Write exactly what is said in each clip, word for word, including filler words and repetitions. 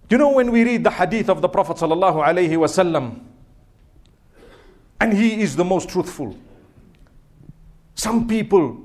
You know, when we read the hadith of the Prophet sallallahu alaihi wasallam, and he is the most truthful. Some people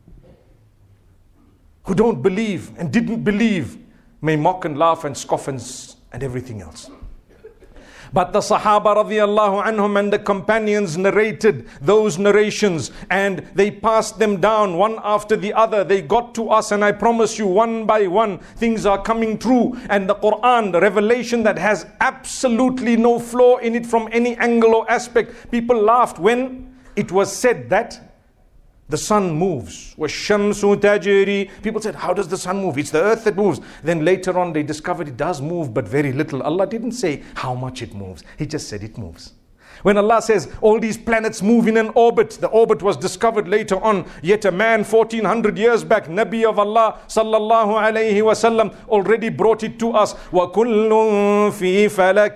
who don't believe and didn't believe may mock and laugh and scoff and, and everything else. But the Sahaba radiallahu anhum and the companions narrated those narrations, and they passed them down one after the other. They got to us, and I promise you, one by one, things are coming true. And the Quran, the revelation that has absolutely no flaw in it from any angle or aspect. People laughed when it was said that the sun moves. وَالشَّمْسُ تَجْرِي. People said, how does the sun move? It's the earth that moves. Then later on they discovered it does move, but very little. Allah didn't say how much it moves. He just said it moves. When Allah says all these planets move in an orbit, the orbit was discovered later on. Yet a man fourteen hundred years back, Nabi of Allah sallallahu alayhi wasallam, already brought it to us. وَكُلٌّ فِي فَلَكٍ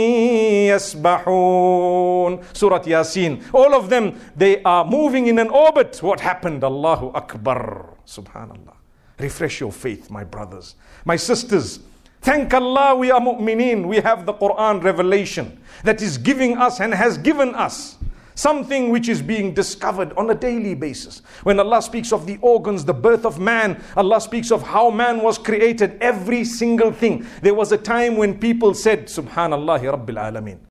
يَسْبَحُونَ. Surah Yasin. All of them, they are moving in an orbit. What happened? Allahu Akbar. Subhanallah. Refresh your faith, my brothers, my sisters. Thank Allah we are mu'mineen. We have the Quran revelation that is giving us and has given us something which is being discovered on a daily basis. When Allah speaks of the organs, the birth of man, Allah speaks of how man was created, every single thing. There was a time when people said, Subhanallahi Rabbil Alameen.